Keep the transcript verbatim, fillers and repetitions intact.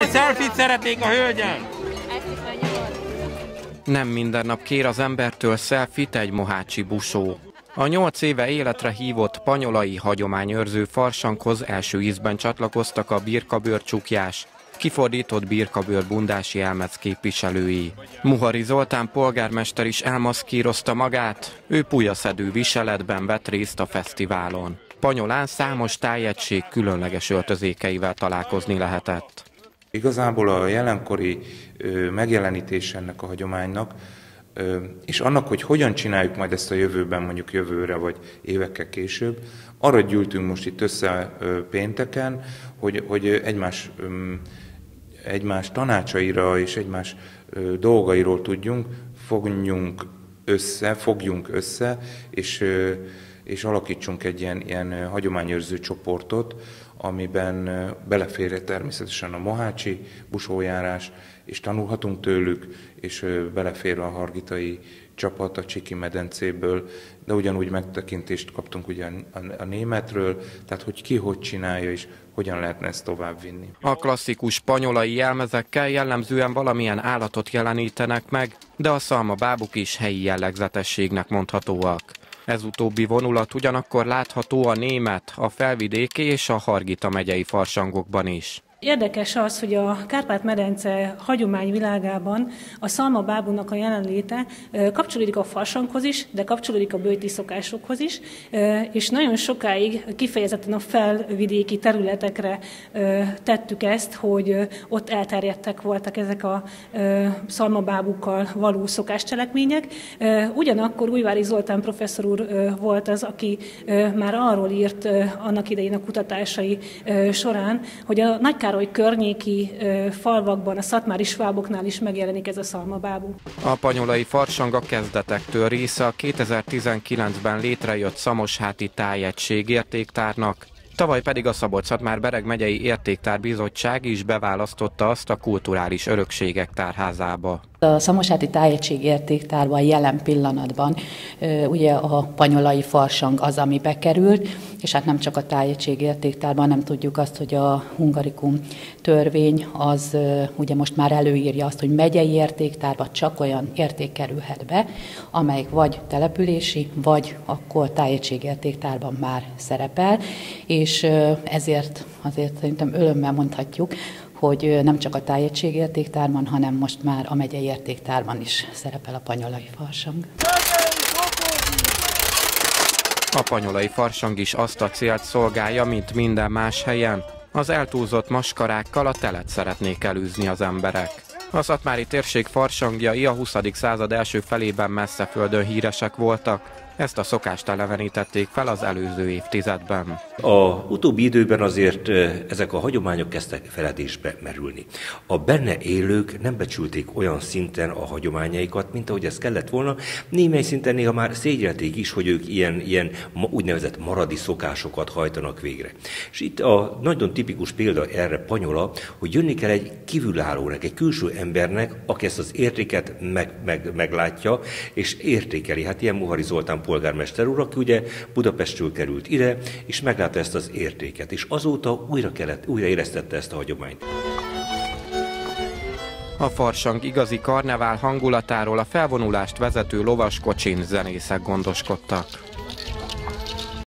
selfit szeretnék a hölgyel! Nem minden nap kér az embertől selfit egy mohácsi busó. A nyolc éve életre hívott panyolai hagyományőrző farsanghoz első ízben csatlakoztak a birkabőrcsukjás, kifordított birkabőr bundási elmec képviselői. Muhari Zoltán polgármester is elmaszkírozta magát, ő pulyaszedő viseletben vett részt a fesztiválon. Panyolán számos tájegység különleges öltözékeivel találkozni lehetett. Igazából a jelenkori ö, megjelenítés ennek a hagyománynak, ö, és annak, hogy hogyan csináljuk majd ezt a jövőben, mondjuk jövőre vagy évekkel később, arra gyűltünk most itt össze ö, pénteken, hogy, hogy egymás, ö, egymás tanácsaira és egymás ö, dolgairól tudjunk, fogjunk össze, fogjunk össze, és, ö, és alakítsunk egy ilyen, ilyen hagyományőrző csoportot, amiben belefér természetesen a mohácsi busójárás, és tanulhatunk tőlük, és belefér a hargitai csapat a Csiki medencéből, de ugyanúgy megtekintést kaptunk ugye a németről, tehát hogy ki hogy csinálja, és hogyan lehetne ezt továbbvinni. A klasszikus panyolai jelmezekkel jellemzően valamilyen állatot jelenítenek meg, de a szalmabábuk is helyi jellegzetességnek mondhatóak. Ez utóbbi vonulat ugyanakkor látható a német, a felvidéki és a Hargita megyei farsangokban is. Érdekes az, hogy a Kárpát-medence hagyományvilágában a szalmabábúnak a jelenléte kapcsolódik a farsanghoz is, de kapcsolódik a böjti szokásokhoz is, és nagyon sokáig kifejezetten a felvidéki területekre tettük ezt, hogy ott elterjedtek voltak ezek a szalmabábukkal való szokáscselekmények. Ugyanakkor Újvári Zoltán professzor úr volt az, aki már arról írt annak idején a kutatásai során, hogy a Nagy Károly környéki falvakban, a szatmári sváboknál is megjelenik ez a szalmabábú. A panyolai farsang a kezdetektől része a kétezer-tizenkilencben létrejött Szamosháti Tájegység értéktárnak, tavaly pedig a Szabolcs-Szatmár-Bereg megyei értéktárbizottság is beválasztotta azt a kulturális örökségek tárházába. A Szamosháti Tájegység értéktárban jelen pillanatban ugye a panyolai farsang az, ami bekerült, és hát nem csak a Tájegység értéktárban, nem tudjuk azt, hogy a hungarikum törvény az ugye most már előírja azt, hogy megyei értéktárban csak olyan érték kerülhet be, amelyik vagy települési, vagy akkor Tájegység értéktárban már szerepel, és ezért azért szerintem örömmel mondhatjuk, hogy nem csak a Tájegység értéktárban, hanem most már a megyei értéktárban is szerepel a panyolai farsang. A panyolai farsang is azt a célt szolgálja, mint minden más helyen. Az eltúlzott maskarákkal a telet szeretnék elűzni az emberek. A szatmári térség farsangjai a huszadik század első felében Messzeföldön híresek voltak. Ezt a szokást elevenítették fel az előző évtizedben. A utóbbi időben azért ezek a hagyományok kezdtek feledésbe merülni. A benne élők nem becsülték olyan szinten a hagyományaikat, mint ahogy ez kellett volna. Némely szinten néha már szégyelték is, hogy ők ilyen, ilyen úgynevezett maradi szokásokat hajtanak végre. És itt a nagyon tipikus példa erre Panyola, hogy jönni kell egy kívülállónak, egy külső embernek, aki ezt az értéket meg, meg, meglátja, és értékeli. Hát ilyen Muhari Zoltán polgármester úr, aki ugye Budapestről került ide, és meglátta ezt az értéket, és azóta újra, kellett, újra éreztette ezt a hagyományt. A farsang igazi karnevál hangulatáról a felvonulást vezető lovaskocsin zenészek gondoskodtak.